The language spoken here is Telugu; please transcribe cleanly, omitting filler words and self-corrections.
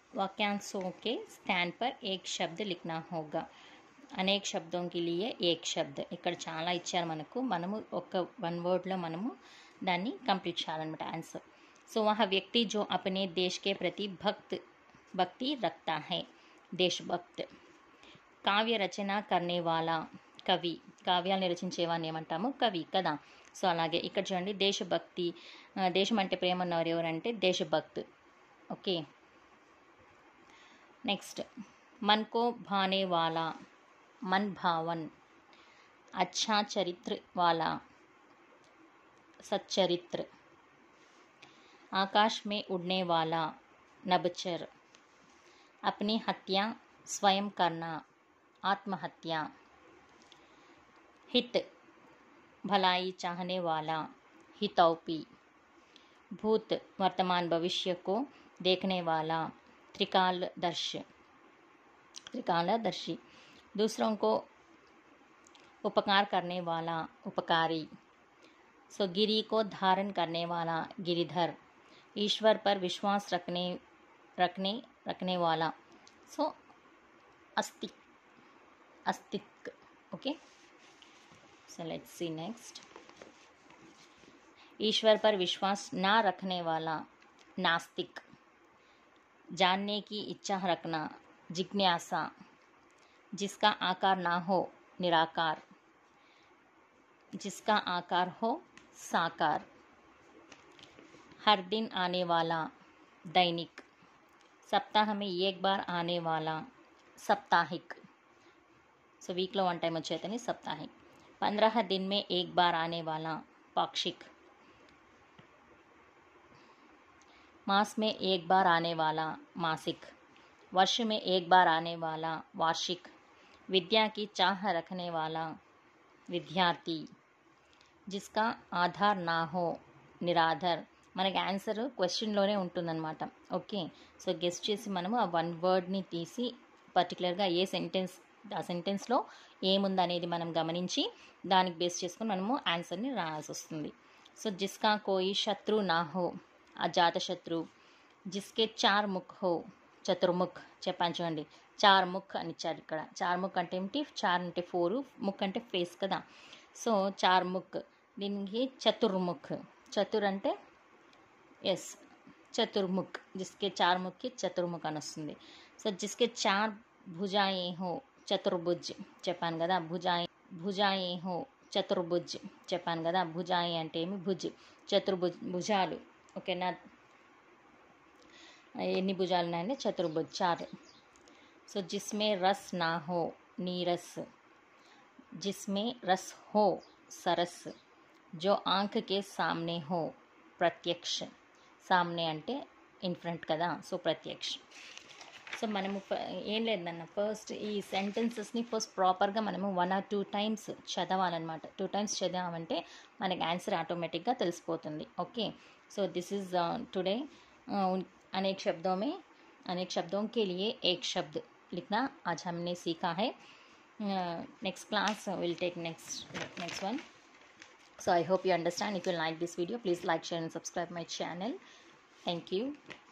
वाक्यांशों के स्थान पर एक शब्द लिखना होगा. అనేక శబ్దం के लिए एक शब्द. ఇక్కడ చాలా ఇచ్చారు మనము ఒక వన్ వర్డ్లో మనము దాన్ని కంప్లీట్ చేయాలన్నమాట ఆన్సర్. సో वह व्यक्ति जो अपने देश के प्रति भक्ति रखता है, देशभक्त. కావ్య రచన करने वाला కవి. కావ్యాలను రచించేవాడిని ఏమంటాము? కవి కదా. సో అలాగే ఇక్కడ చూడండి, దేశభక్తి, దేశం అంటే ప్రేమ ఉన్నవారు ఎవరంటే దేశభక్త్. ఓకే, నెక్స్ట్ मन को भाने वाला, मन भावन. अच्छा चरित्र वाला, सच्चरित्र. आकाश में उड़ने वाला, नभचर. अपनी हत्या स्वयं करना, आत्महत्या. हित भलाई चाहने वाला, हितौपी. भूत वर्तमान भविष्य को देखने वाला, त्रिकालदर्शी. दूसरों को उपकार करने वाला, उपकारी. सो गिरी को धारण करने वाला, गिरिधर. ईश्वर पर विश्वास रखने वाला, सो अस्तिक. Okay, so let's see next. ईश्वर पर विश्वास ना रखने वाला, नास्तिक. जानने की इच्छा रखना, जिज्ञासा. जिसका आकार ना हो, निराकार. जिसका आकार हो, साकार. हर दिन आने वाला, दैनिक. सप्ताह में एक बार आने वाला, साप्ताहिक. सो वीकलो वन टाइम వచ్చేతని साप्ताहिक. 15 दिन में एक बार आने वाला, पाक्षिक. मास में एक बार आने वाला, मासिक. वर्ष में एक बार आने वाला, वार्षिक. विद्या की चाह रखने वाला, विद्यार्थी. जिसका आधार ना हो, निराधार. మనకి ఆన్సర్ క్వశ్చన్లోనే ఉంటుందన్నమాట. ఓకే, సో గెస్ట్ చేసి మనము ఆ వన్ వర్డ్ని తీసి పర్టికులర్గా ఏ సెంటెన్స్, ఆ సెంటెన్స్లో ఏముందనేది మనం గమనించి దానికి బేస్ చేసుకుని మనము ఆన్సర్ని రాయాల్సి వస్తుంది. సో జిస్కా కోయి శత్రు నా హో, అజాతశత్రు. జిస్కే 4 ముఖ్ హో, చతుర్ముఖ్. చెప్పాను చూడండి, 4 ముఖ్ అని ఇచ్చారు ఇక్కడ. 4 ముఖ్ అంటే ఏమిటి? 4 అంటే 4, ముఖ్ అంటే ఫేస్ కదా. సో 4 ముఖ్, దీనికి చతుర్ముఖ్. చతుర్ అంటే ఎస్, చతుర్ముఖ్. జిస్కే 4 ముఖ్కి చతుర్ముఖ్ అని వస్తుంది. సో జిస్కే 4 భుజాయే హో, చతుర్భుజ్. చెప్పాను కదా, భుజాయే హో, చతుర్భుజ్. చెప్పాను కదా, భుజాయి అంటే ఏమి? భుజ్. భుజాలు. ఓకేనా, ఎన్ని భుజాలు ఉన్నాయంటే చతుర్భుజ్, 4. సో జిస్మే రస్ నా హో, नीरस. जिसमें रस हो, सरस. जो आंख के सामने हो, प्रत्यक्ष. सामने అంటే ఇన్ ఫ్రంట్ కదా, సో ప్రత్యక్ష. సో మనము ఏం లేదన్న, ఫస్ట్ ఈ సెంటెన్సెస్ని ఫస్ట్ ప్రాపర్గా మనము 1 or 2 times చదవాలన్నమాట. 2 times చదివామంటే మనకి ఆన్సర్ ఆటోమేటిక్గా తెలిసిపోతుంది. Okay, so this is today. अनेक शब्दों के लिए एक शब्द लिखना आज हमने सीखा है. Next class we'll take next one. So I hope you understand. If you like this video, please like, share and subscribe my channel. Thank you.